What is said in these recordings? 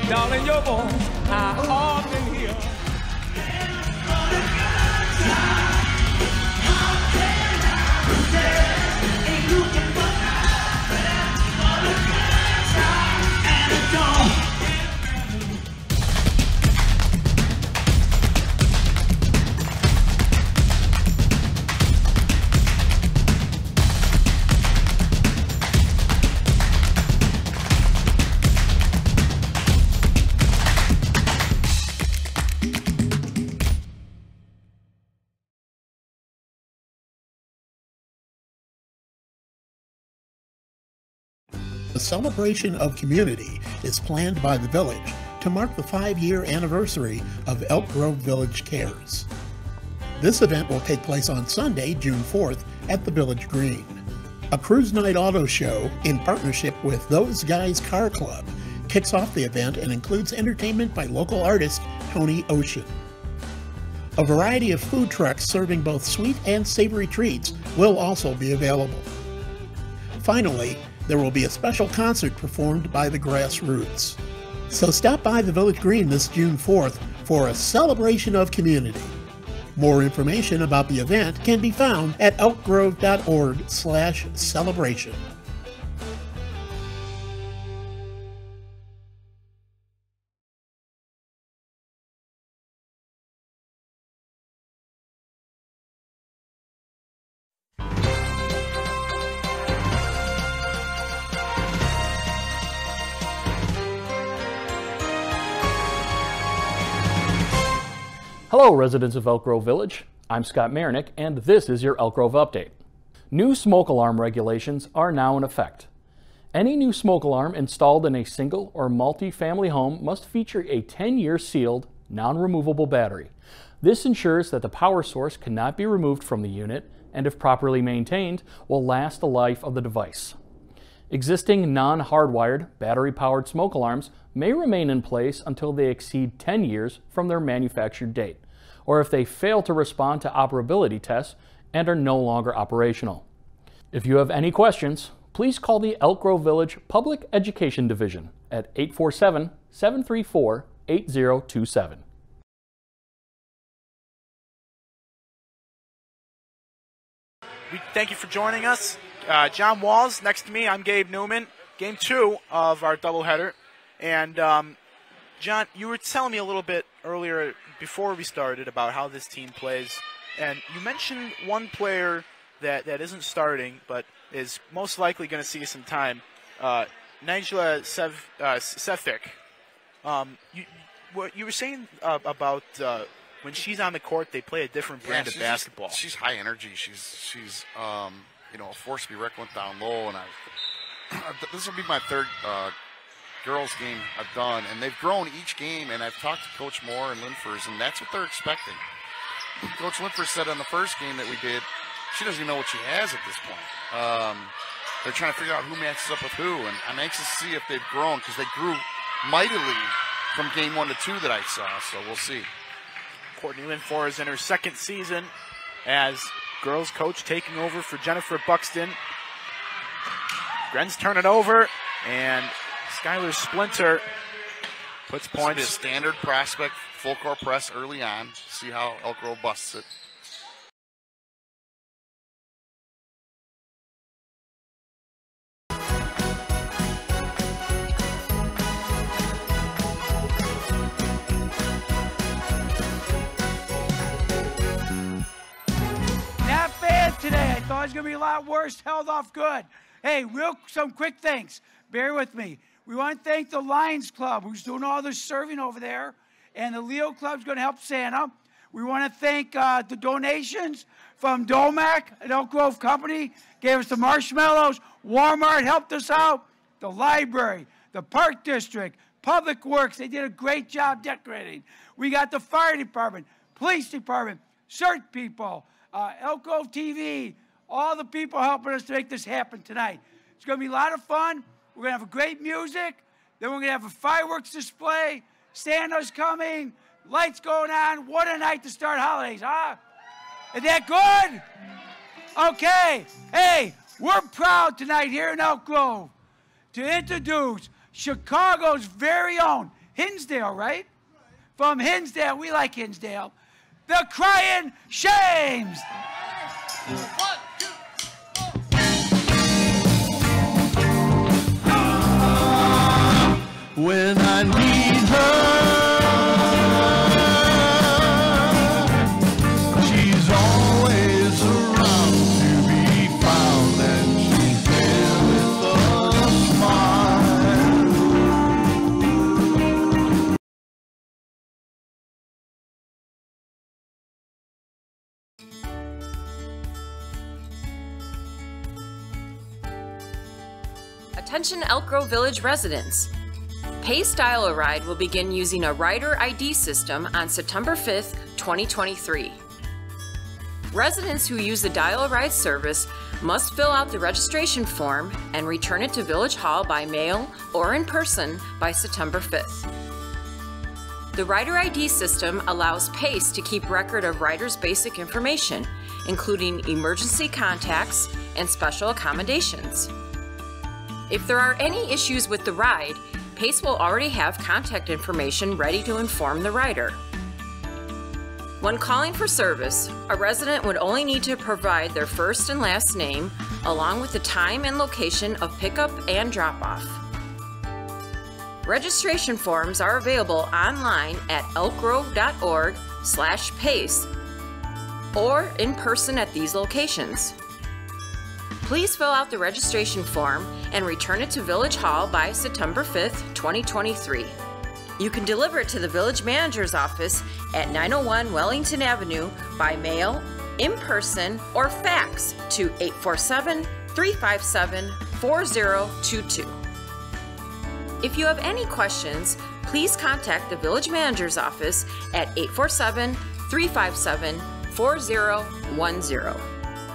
Darling, your voice I often hear. A celebration of community is planned by the village to mark the 5-year anniversary of Elk Grove Village Cares. This event will take place on Sunday, June 4th at the Village Green. A cruise night auto show in partnership with Those Guys Car Club kicks off the event and includes entertainment by local artist Tony Ocean. A variety of food trucks serving both sweet and savory treats will also be available. Finally, there will be a special concert performed by the Grassroots. So stop by the Village Green this June 4th for a celebration of community. More information about the event can be found at elkgrove.org/celebration. Hello, residents of Elk Grove Village. I'm Scott Marinick, and this is your Elk Grove Update. New smoke alarm regulations are now in effect. Any new smoke alarm installed in a single or multi-family home must feature a 10-year sealed, non-removable battery. This ensures that the power source cannot be removed from the unit and, if properly maintained, will last the life of the device. Existing non-hardwired, battery-powered smoke alarms may remain in place until they exceed 10 years from their manufactured date, or if they fail to respond to operability tests and are no longer operational. If you have any questions, please call the Elk Grove Village Public Education Division at 847-734-8027. We thank you for joining us. John Walls next to me. I'm Gabe Newman. Game 2 of our doubleheader. And John, you were telling me a little bit earlier before we started about how this team plays. And you mentioned one player that isn't starting but is most likely going to see some time, Najla Sefik. What you were saying about when she's on the court, they play a different brand of basketball. She's high energy. She's you know, a force to be reckoned with down low. And this will be my third girls game I've done, and they've grown each game. And I've talked to Coach Moore and Linfors, and that's what they're expecting. Coach Linfors said on the first game that we did, she doesn't even know what she has at this point. They're trying to figure out who matches up with who, and I'm anxious to see if they've grown, because they grew mightily from game 1 to 2 that I saw, so we'll see. Courtney Linfors is in her second season as girls coach, taking over for Jennifer Buxton. Gren's turn it over, and Skylar Splinter puts points. This will be a standard prospect full court press early on. See how Elk Grove busts it. Not bad today. I thought it was going to be a lot worse. Held off good. Hey, some quick things. Bear with me. We want to thank the Lions Club, who's doing all the serving over there, and the Leo Club's going to help Santa. We want to thank the donations from Domac, an Elk Grove company, gave us the marshmallows. Walmart helped us out. The library, the Park District, Public Works, they did a great job decorating. We got the fire department, police department, CERT people, Elk Grove TV, all the people helping us to make this happen tonight. It's going to be a lot of fun. We're going to have a great music. Then we're going to have a fireworks display. Santa's coming. Lights going on. What a night to start holidays, huh? Is that good? Okay. Hey, we're proud tonight here in Elk Grove to introduce Chicago's very own Hinsdale, right? From Hinsdale, we like Hinsdale. The Crying Shames. When I need her, she's always around to be found, and she's there with a smile. Attention Elk Grove Village residents. Pace Dial-A-Ride will begin using a rider ID system on September 5th, 2023. Residents who use the Dial-A-Ride service must fill out the registration form and return it to Village Hall by mail or in person by September 5th. The rider ID system allows Pace to keep record of riders' basic information, including emergency contacts and special accommodations. If there are any issues with the ride, Pace will already have contact information ready to inform the rider. When calling for service, a resident would only need to provide their first and last name, along with the time and location of pickup and drop-off. Registration forms are available online at elkgrove.org/pace or in person at these locations. Please fill out the registration form and return it to Village Hall by September 5th, 2023. You can deliver it to the Village Manager's office at 901 Wellington Avenue by mail, in person, or fax to 847-357-4022. If you have any questions, please contact the Village Manager's office at 847-357-4010.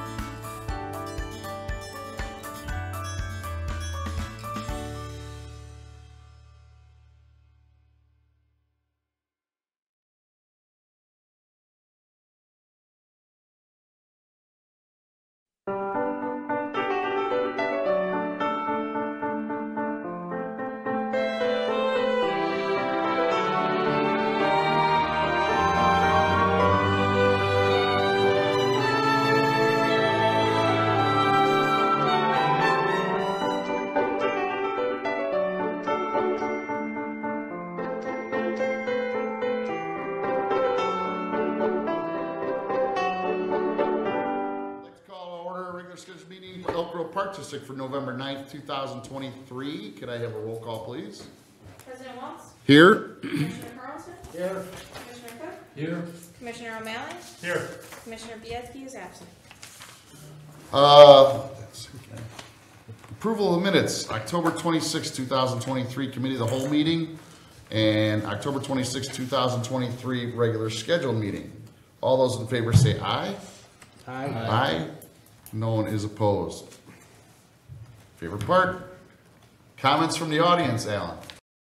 Elk Grove Park District for November 9th, 2023. Could I have a roll call, please? President Waltz? Here. Commissioner Carlson? Here. Commissioner Cook? Here. Commissioner O'Malley? Here. Commissioner Bielski is absent. Approval of the minutes, October 26, 2023, Committee of the Whole meeting, and October 26, 2023, regular scheduled meeting. All those in favor say aye. Aye. Aye. No one is opposed. Favorite part? Comments from the audience, Alan.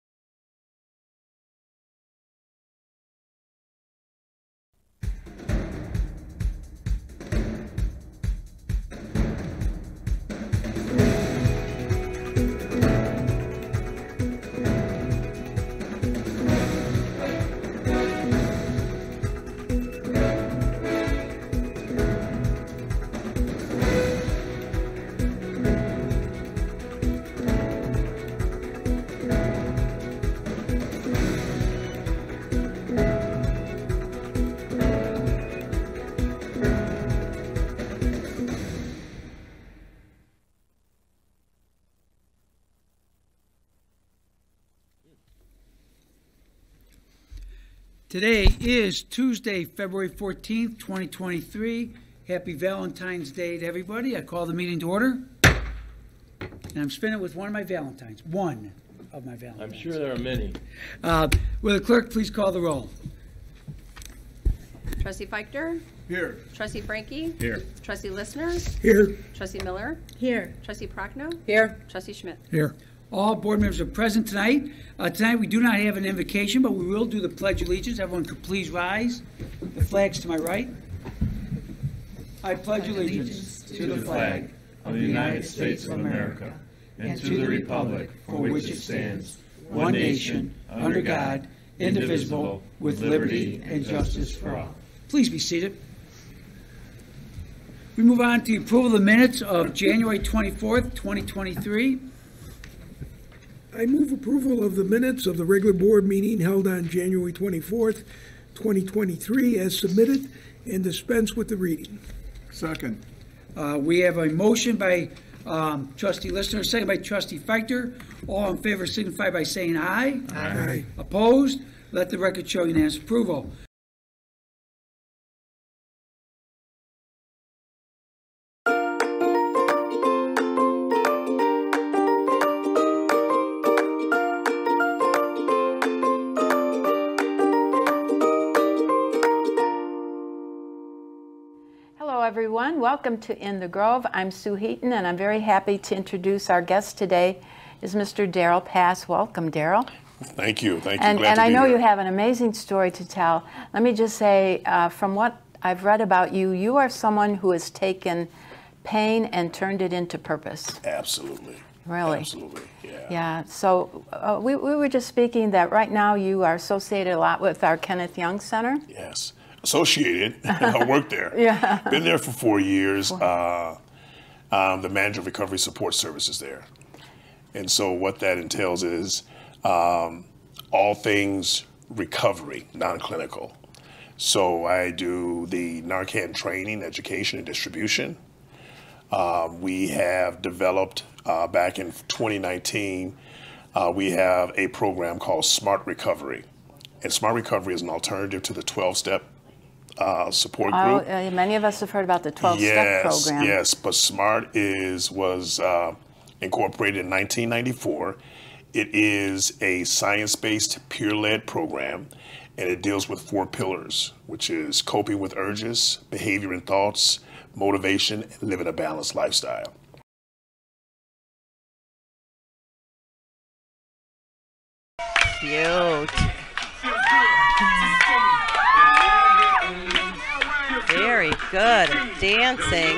Today is Tuesday, February 14th, 2023. Happy Valentine's Day to everybody. I call the meeting to order. And I'm spending it with one of my Valentines. One of my Valentines. I'm sure there are many. Will the clerk please call the roll? Trustee Feichter? Here. Trustee Frankie? Here. Trustee Listener? Here. Trustee Miller? Here. Trustee Prochnow? Here. Trustee Schmidt? Here. All board members are present tonight. Tonight we do not have an invocation, but we will do the Pledge of Allegiance. Everyone could please rise. The flag's to my right. I pledge allegiance to the flag of the United States of America and to the republic for which it stands, one nation, under God, indivisible, with liberty and justice for all. Please be seated. We move on to the approval of the minutes of January 24th, 2023. I move approval of the minutes of the regular board meeting held on January 24th, 2023 as submitted and dispense with the reading. Second. We have a motion by Trustee Listener, second by Trustee Feichter. All in favor signify by saying aye. Aye. Opposed? Let the record show unanimous approval. Hello everyone, welcome to In the Grove. I'm Sue Heaton and I'm very happy to introduce our guest today is Mr. Darrell Pass. Welcome, Darrell. Thank you. Thank you. And Glad to be I know here. you have an amazing story to tell. Let me just say, from what I've read about you, you are someone who has taken pain and turned it into purpose. Absolutely. Really? Absolutely. Yeah. Yeah. So we were just speaking that right now you are associated a lot with our Kenneth Young Center. Yes. Associated. I work there. Yeah. Been there for 4 years. I'm the manager of recovery support services there. And so what that entails is all things recovery, non-clinical. So I do the Narcan training, education, and distribution. We have developed back in 2019, we have a program called Smart Recovery. And Smart Recovery is an alternative to the 12-step support group. Many of us have heard about the 12-step program. Yes, but SMART was incorporated in 1994. It is a science-based, peer-led program, and it deals with 4 pillars, which is coping with urges, behavior and thoughts, motivation, and living a balanced lifestyle. Cute. Very good at dancing.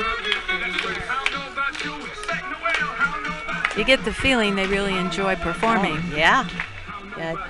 You get the feeling they really enjoy performing. Oh, yeah. Yeah.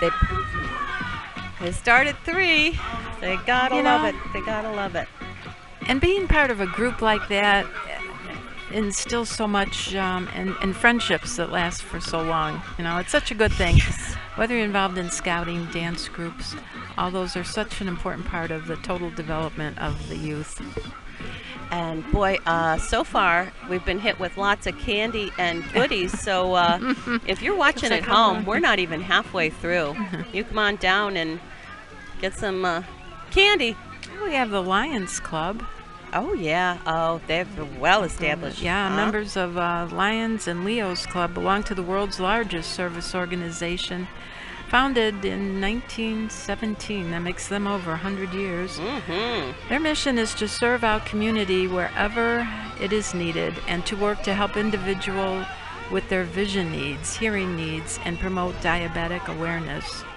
They start at 3. They gotta love it. They gotta love it. And being part of a group like that instills so much in friendships that last for so long. You know, it's such a good thing. Whether you're involved in scouting, dance groups, all those are such an important part of the total development of the youth. And boy, so far we've been hit with lots of candy and goodies. So if you're watching at home, we're not even halfway through. You come on down and get some candy. We have the Lions Club. Oh yeah. Oh, they're well established. Yeah, members of Lions and Leo's Club belong to the world's largest service organization, founded in 1917. That makes them over 100 years. Their mission is to serve our community wherever it is needed and to work to help individuals with their vision needs, hearing needs, and promote diabetic awareness.